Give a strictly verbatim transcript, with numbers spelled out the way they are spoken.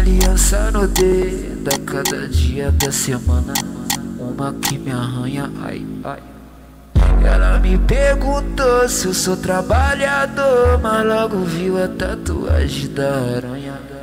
aliança no dedo a cada dia da semana, uma que me arranha, ai, ai. Ela me perguntou se eu sou trabalhador, mas logo viu a tatuagem da aranha.